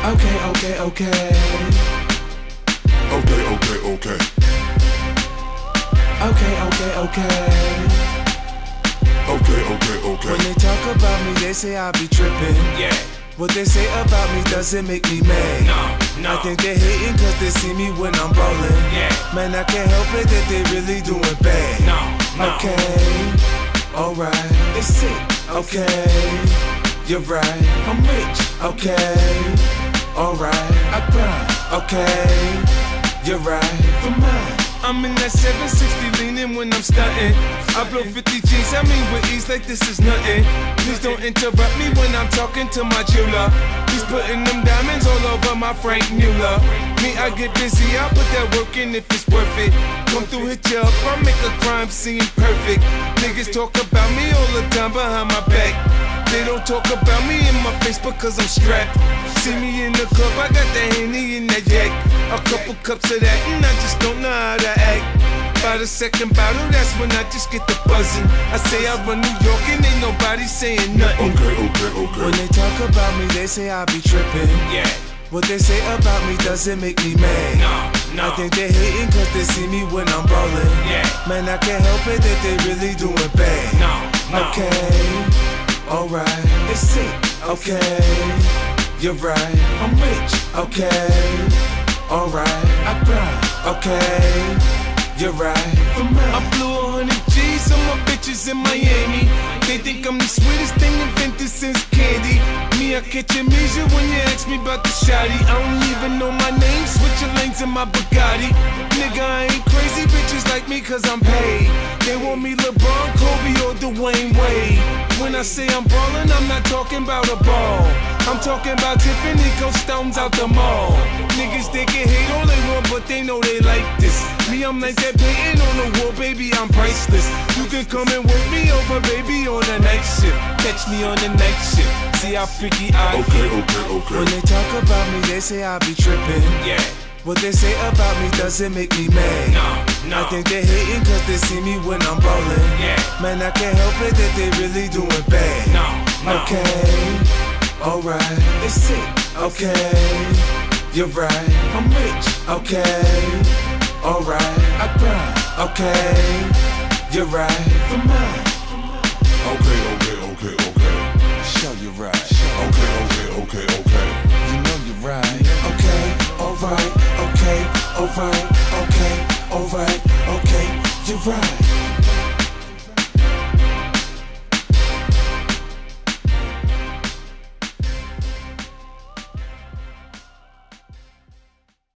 Okay, okay, okay. Okay, okay, okay. Okay, okay, okay. Okay, okay, okay. When they talk about me, they say I be trippin'. Yeah. What they say about me doesn't make me mad. No. I think they hating cause they see me when I'm ballin'. Yeah. Man, I can't help it that they really doing bad. No. Okay, alright. They sick. Okay, you're right. I'm rich. Okay, alright. I grind. Okay, you're right. For mine. I'm in that 760 leaning when I'm stunting. I blow 50 G's, I mean with ease like this is nothing. Please don't interrupt me when I'm talking to my jeweler. He's putting them diamonds all over my Frank Mueller. Me, I get busy, I put that work in if it's worth it. Come through, hit you up, I make a crime scene perfect. Niggas talk about me all the time behind my back. They don't talk about me in my face because I'm strapped. See me in the club, I got that Henny in that yak. A couple cups of that and I just don't know how to act. By the second bottle, that's when I just get the buzzing. I say I run New York and ain't nobody saying nothing. Okay, okay, okay. When they talk about me, they say I be trippin'. Yeah. What they say about me doesn't make me mad. No. I think they hating cause they see me when I'm ballin'. Yeah. Man, I can't help it that they really doing bad. No. Okay, alright. They sick. Okay, you're right. I'm rich. Okay, alright. I grind. Okay, you're right. For mine. I blew 100 G's on my bitches in Miami. They think I'm the sweetest thing invented since candy. Me, I catch amnesia when you ask me about the shawty. I don't even know my name, switching lanes in my Bugatti. Nigga, I ain't crazy, bitches like me cause I'm paid. They want me LeBron, Kobe, or Dwayne Wade. When I say I'm ballin', I'm not talking about a ball. I'm talking about Tiffany Coast Stones out the mall. Niggas, they can hate all they want, but they know they like this. Me, I'm like that painting on the wall, baby, I'm priceless. You can come and work me over, baby, on the night shift. Catch me on the night shift. See how freaky I Okay, get. okay, okay. When they talk about me, they say I be trippin'. Yeah. What they say about me doesn't make me mad. No. I think they hating cause they see me when I'm ballin'. Yeah. Man, I can't help it that they really doing bad. No. Okay, alright. They sick. Okay, you're right. I'm rich. Okay, alright. I grind. Okay, you're right. For mine. Okay, okay, okay, okay. Show you right. Okay, okay, okay, okay. You know you're right. Okay, alright. Okay, alright. Okay, alright. Okay, you're right.